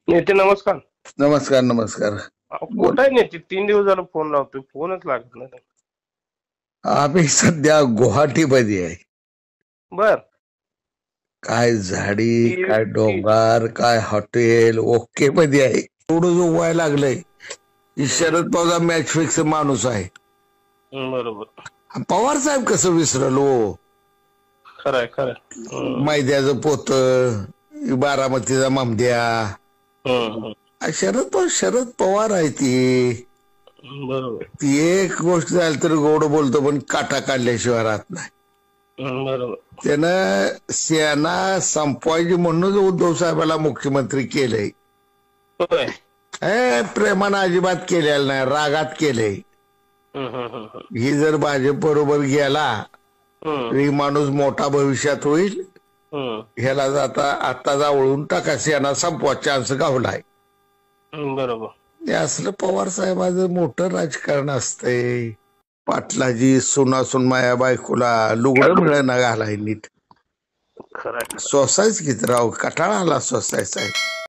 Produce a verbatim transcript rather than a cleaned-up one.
नेते नमस्कार. नमस्कार नमस्कार. अहो, बोल. कुठं आहे नेते? तीन दिवस झालं फोन लावतोय, फोनच लागत नाही. आम्ही सध्या गुवाहाटीमध्ये आहे. बर. काय झाडी, ती काय ती डोंगर, काय हॉटेल ओके मध्ये आहे. एवढं जो व्हायला लागलंय की शरद पवार मॅच फिक्स माणूस आहे. बरोबर. पवार साहेब कसं विसरलो. खरंय खरंय. मैद्याचं पोत, बारामतीचा ममद्या. शरद पवार शरद पवार आहे ती. बरोबर ती एक गोष्ट झाली तर गोड बोलतो पण काटा काढल्याशिवाय राहत नाही. बरोबर. त्यानं सेना संपवायची म्हणूनच उद्धव साहेबाला मुख्यमंत्री केलंय. होय. ए प्रेमानं अजिबात केलेलं नाही, रागात केलंय. ही जर भाजप बरोबर गेला ही माणूस मोठा भविष्यात होईल. ह्याला जाता आता जावळून टाका, सेना संपवा चान्स गावलाय. बरोबर. हे असलं पवार साहेबाचं मोठं राजकारण असतंय. पाटलाजी सुनासून माया बायकोला लुगडं मिळणं घालाय नीट. खरंय. सोसायच किती राव, कटाळा आला सोसाय साहेब.